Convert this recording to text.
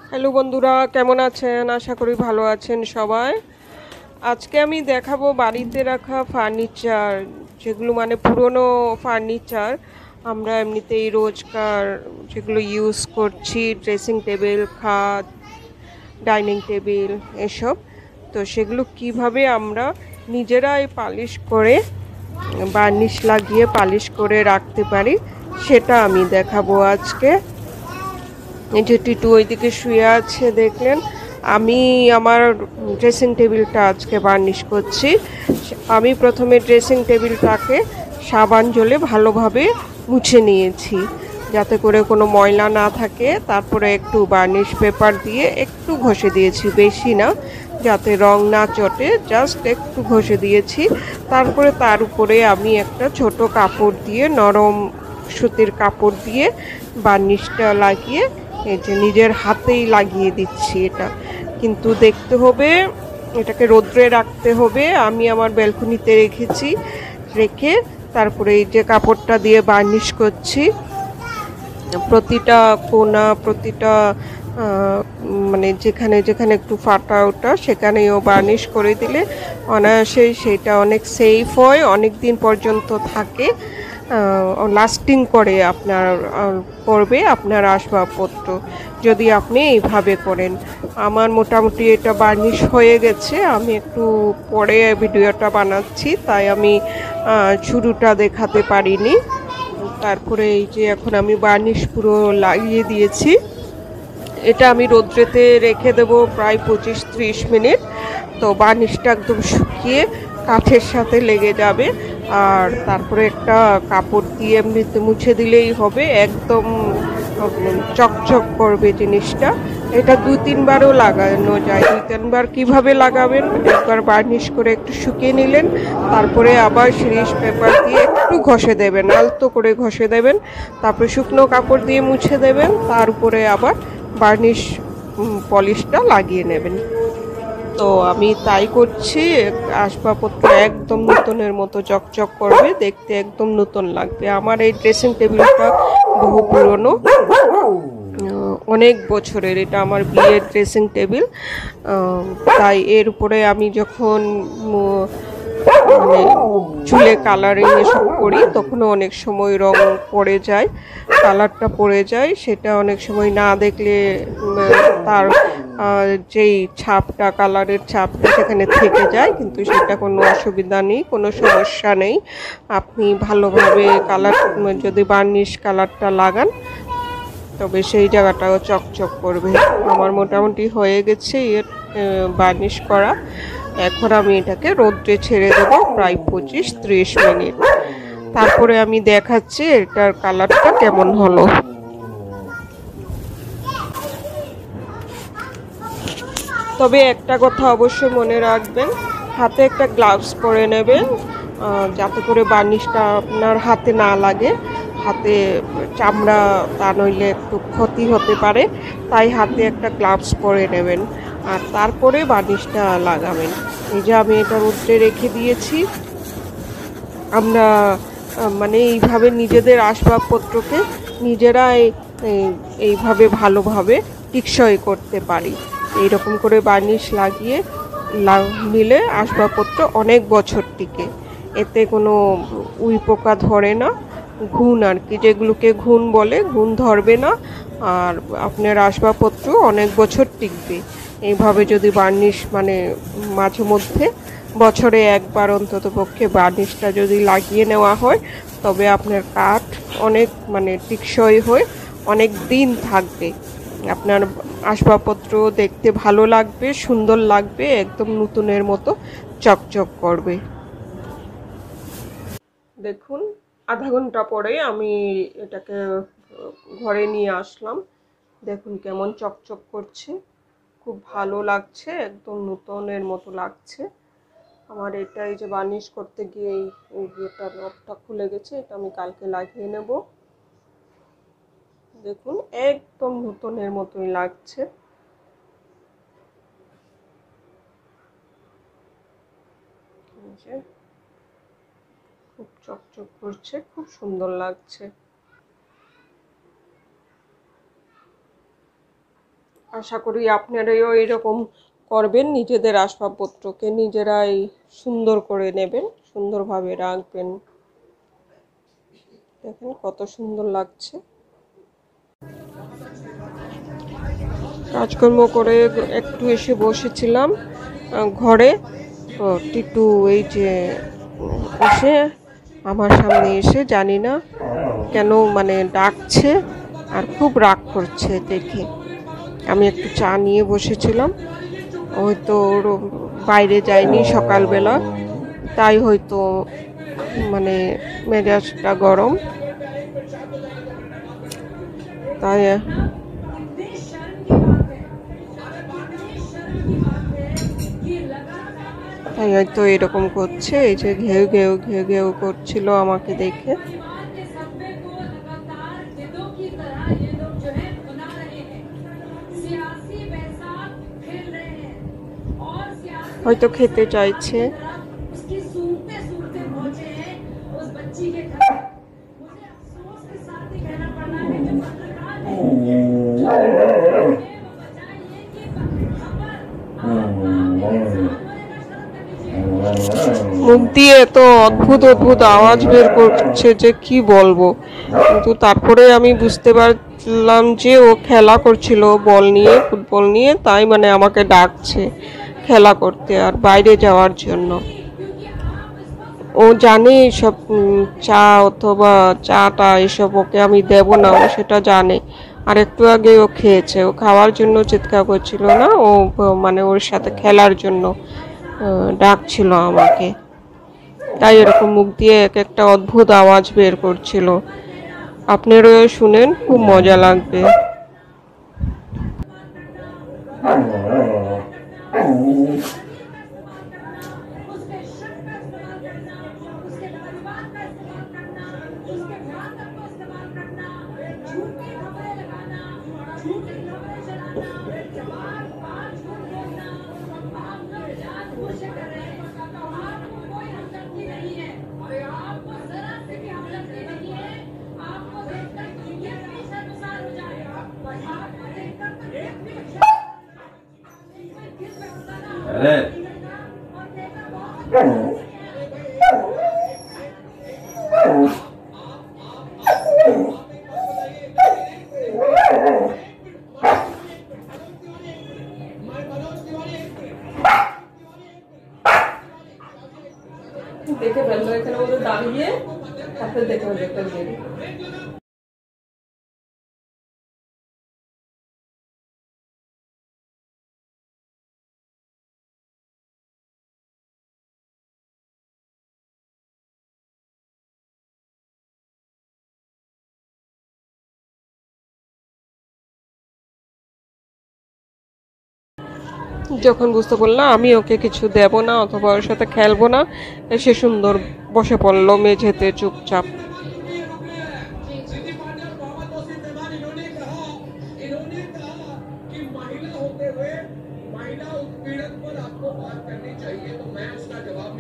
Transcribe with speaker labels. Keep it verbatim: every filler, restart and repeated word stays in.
Speaker 1: Hello বন্ধুরা, কেমন আছেন? আশা করি ভালো আছেন সবাই। আজকে আমি দেখাবো বাড়িতে রাখা ফার্নিচার, যেগুলো মানে পুরনো ফার্নিচার আমরা এমনিতেই রোজকার যেগুলো ইউজ করছি, ড্রেসিং টেবিল, খাট, ডাইনিং টেবিল এসব। তো সেগুলো কিভাবে আমরা নিজেরাই পালিশ করে, বার্নিশ লাগিয়ে পালিশ করে রাখতে পারি, সেটা আমি দেখাবো আজকে। এই যে টিটু ওইদিকে শুয়ে আছে দেখলেন। আমি আমার ড্রেসিং টেবিলটা আজকে বার্নিশ করছি। আমি প্রথমে ড্রেসিং টেবিলটাকে সাবান জলে ভালোভাবে মুছে নিয়েছি, যাতে করে কোনো ময়লা না থাকে। তারপরে একটু বার্নিশ পেপার দিয়ে একটু ঘষে দিয়েছি, বেশি না, যাতে রং না চটে, জাস্ট একটু ঘষে দিয়েছি। তারপরে তার উপরে আমি একটা ছোট কাপড় দিয়ে, নরম সুতির কাপড় দিয়ে বার্নিশটা লাগিয়ে এই যে নিজের হাতেই লাগিয়ে দিচ্ছি। এটা কিন্তু দেখতে হবে, এটাকে রোদ্রে রাখতে হবে। আমি আমার ব্যালকনিতে রেখেছি, রেখে তারপরে এই যে কাপড়টা দিয়ে বার্নিশ করছি। প্রতিটা কোণা, প্রতিটা মানে যেখানে যেখানে একটু ফাটা ওটা, সেখানেও বার্নিশ করে দিলে অনায়াসেই সেটা অনেক সেফ হয়, অনেক দিন পর্যন্ত থাকে, লাস্টিং করে আপনার করবে আপনার আসবাবপত্র, যদি আপনি এইভাবে করেন। আমার মোটামুটি এটা বার্নিশ হয়ে গেছে। আমি একটু পরে ভিডিওটা বানাচ্ছি, তাই আমি শুরুটা দেখাতে পারিনি। তারপরে এই যে এখন আমি বার্নিশ পুরো লাগিয়ে দিয়েছি। এটা আমি রোদ্রেতে রেখে দেব প্রায় পঁচিশ ত্রিশ মিনিট। তো বার্নিশটা একদম শুকিয়ে কাঠের সাথে লেগে যাবে। আর তারপরে একটা কাপড় দিয়ে এমনিতে মুছে দিলেই হবে, একদম চকচক করবে জিনিসটা। এটা দু তিনবারও লাগানো যায়। দুই তিনবার কীভাবে লাগাবেন? একবার বার্নিশ করে একটু শুকিয়ে নিলেন, তারপরে আবার সিরিজ পেপার দিয়ে একটু ঘষে দেবেন, আলতো করে ঘষে দেবেন, তারপরে শুকনো কাপড় দিয়ে মুছে দেবেন, তার উপরে আবার বার্নিশ পলিশটা লাগিয়ে নেবেন। তো আমি তাই করছি। আসবাবপত্র একদম নতুনের মতো চকচক করবে, দেখতে একদম নতুন লাগবে। আমার এই ড্রেসিং টেবিলটা বহু পুরনো, অনেক বছরের। এটা আমার বিয়ের ড্রেসিং টেবিল। তাই এর উপরে আমি যখন মানে চুলে কালারিং এসব করি, তখনও অনেক সময় রং পড়ে যায়, কালারটা পড়ে যায়। সেটা অনেক সময় না দেখলে তার যেই ছাপটা, কালারের ছাপটা সেখানে থেকে যায়, কিন্তু সেটা কোনো অসুবিধা নেই, কোনো সমস্যা নেই। আপনি ভালোভাবে কালার যদি বার্নিশ কালারটা লাগান, তবে সেই জায়গাটাও চকচক করবে। আমার মোটামুটি হয়ে গেছে এর বার্নিশ করা। এখন আমি এটাকে রোদ্রে ছেড়ে দেবো প্রায় পঁচিশ ত্রিশ মিনিট। তারপরে আমি দেখাচ্ছি এটার কালারটা কেমন হলো। তবে একটা কথা অবশ্যই মনে রাখবেন, হাতে একটা গ্লাভস পরে নেবেন, যাতে করে বার্নিশটা আপনার হাতে না লাগে। হাতে চামড়া, তা নইলে একটু ক্ষতি হতে পারে, তাই হাতে একটা গ্লাভস পরে নেবেন, আর তারপরে বার্নিশটা লাগাবেন। এই যে আমি এটা রোদ্রে রেখে দিয়েছি। আমরা মানে এইভাবে নিজেদের আসবাবপত্রকে নিজেরাই এইভাবে ভালোভাবে টিকসই করতে পারি। এইরকম করে বার্নিশ লাগিয়ে নিলে আসবাবপত্র অনেক বছর টিকে। এতে কোনো উই পোকা ধরে না, ঘুণ আর কি, যেগুলোকে ঘুণ বলে, ঘুণ ধরবে না, আর আপনার আসবাবপত্র অনেক বছর টিকবে। এইভাবে যদি বার্নিশ মানে মাঝে মধ্যে বছরে একবার অন্তত পক্ষে বার্নিশটা যদি লাগিয়ে নেওয়া হয়, তবে আপনার কাঠ অনেক মানে টিকসই হয়ে অনেক দিন থাকবে। আপনার আসবাবপত্র দেখতে ভালো লাগবে, সুন্দর লাগবে, একদম নতুনের মতো চকচক করবে। দেখুন, আধা ঘন্টা পরে আমি এটাকে ঘরে নিয়ে আসলাম। দেখুন কেমন চকচক করছে, খুব ভালো লাগছে, একদম নতুনের মতো লাগছে। আমার এটা এই যে বার্নিশ করতে গিয়ে এই এটা নবটা খুলে গেছে, এটা আমি কালকে লাগিয়ে নেব। দেখুন একদম নতুনের মতোই লাগছে। খুব চকচক করছে, খুব সুন্দর লাগছে। আশা করি আপনারাও এরকম করবেন, নিজেদের আসবাবপত্রকে নিজেরাই সুন্দর করে নেবেন, সুন্দরভাবে রাখবেন। দেখেন কত সুন্দর লাগছে। কাজকর্ম করে একটু এসে বসেছিলাম ঘরে, তো টিটু এই যে এসে আমার সামনে এসে জানি না কেন মানে ডাকছে আর খুব রাগ করছে দেখে। আমি একটু চা নিয়ে বসেছিলাম, হয়তো ওর বাইরে যায়নি সকালবেলা, তাই হয়তো মানে মেজাজটা গরম, তাই তাই হয়তো এরকম করছে। এই যে ঘেউ ঘেউ ঘেউ ঘেউ করছিল আমাকে দেখে। হয়তো খেতে চাইছে। মুখ দিয়ে তো অদ্ভুত অদ্ভুত আওয়াজ বের করছে যে কি বলবো, কিন্তু তারপরে আমি বুঝতে পারলাম যে ও খেলা করছিল বল নিয়ে, ফুটবল নিয়ে, তাই মানে আমাকে ডাকছে খেলা করতে আর বাইরে যাওয়ার জন্য। ও জানে সব চা অথবা চাটা এসব ওকে আমি দেব না, ও সেটা জানে। আর একটু আগে ও খেয়েছে, ও খাওয়ার জন্য চিৎকার করছিল না, ও মানে ওর সাথে খেলার জন্য ডাকছিল আমাকে, তাই এরকম মুখ দিয়ে এক একটা অদ্ভুত আওয়াজ বের করছিল। আপনারাও শুনেন, খুব মজা লাগবে। দেখে ফেললো এখানে ওদের দাঁড়িয়ে, তারপরে দেখে ফেললো। যখন বুঝতে পারলাম আমি ওকে কিছু দেব না অথবা ওর সাথে খেলবো না, এসে সুন্দর বসে পড়লো মেঝেতে চুপচাপ। महिला उत्पीड़न पर आपको बात करनी चाहिए, तो मैं उसका जवाब